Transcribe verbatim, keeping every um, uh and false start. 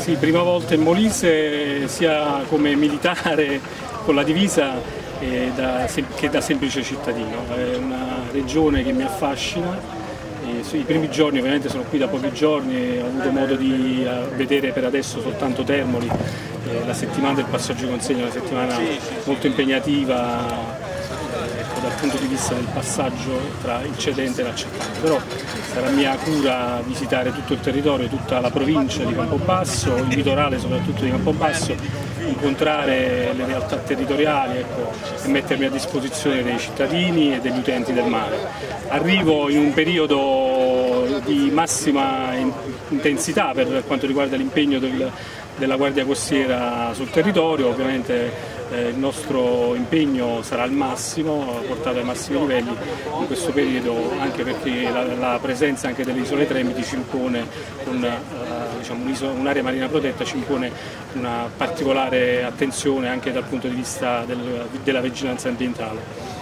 Sì, prima volta in Molise sia come militare con la divisa eh, da, che da semplice cittadino. È una regione che mi affascina. I primi giorni, ovviamente sono qui da pochi giorni, ho avuto modo di vedere per adesso soltanto Termoli. La settimana del passaggio di consegna è una settimana molto impegnativa, ecco, dal punto di vista del passaggio tra il cedente e l'accettante, però sarà mia cura visitare tutto il territorio, tutta la provincia di Campobasso, il litorale soprattutto di Campobasso, incontrare le realtà territoriali, ecco, e mettermi a disposizione dei cittadini e degli utenti del mare. Arrivo in un periodo di massima intensità per quanto riguarda l'impegno del, della Guardia Costiera sul territorio. Ovviamente eh, il nostro impegno sarà al massimo, portato ai massimi livelli in questo periodo, anche perché la, la presenza anche delle isole Tremiti ci impone un, uh, diciamo, un'area marina protetta, ci impone una particolare attenzione anche dal punto di vista del, della vigilanza ambientale.